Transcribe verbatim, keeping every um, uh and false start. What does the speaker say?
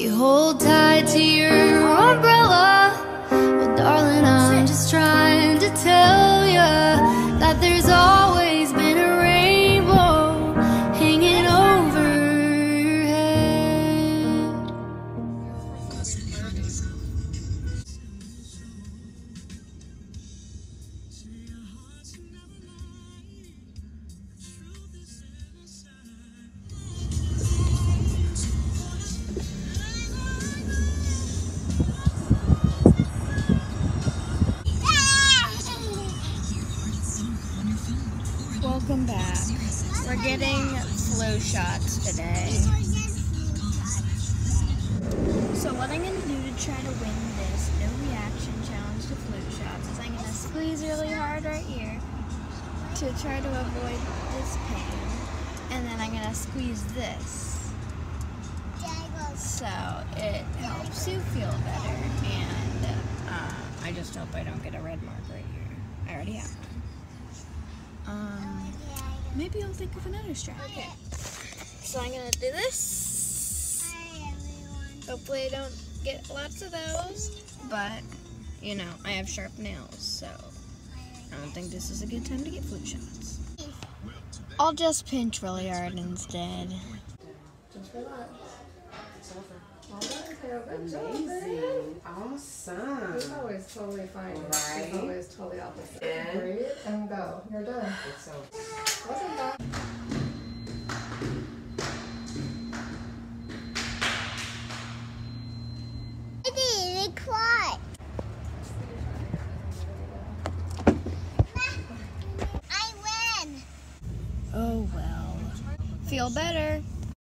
You hold tight to your umbrella. Well, darling, I'm just trying to tell ya that there's always been a rainbow hanging over your head. Welcome back. We're getting flu shots today. So what I'm going to do to try to win this no reaction challenge to flu shots is I'm going to squeeze really hard right here to try to avoid this pain. And then I'm going to squeeze this so it helps you feel better. And uh, I just hope I don't get a red mark right here. I already have one. Um, maybe I'll think of another strat. Okay, so I'm gonna do this. Hopefully I don't get lots of those, but you know, I have sharp nails, so I don't think this is a good time to get flu shots. I'll just pinch really hard instead. Just relax. It's over. All right, amazing. Awesome. It's always totally fine. Right. It's always totally opposite. And breathe and go. You're done. It's over. Wasn't that? I didn't cry. I win. Oh well. Feel better.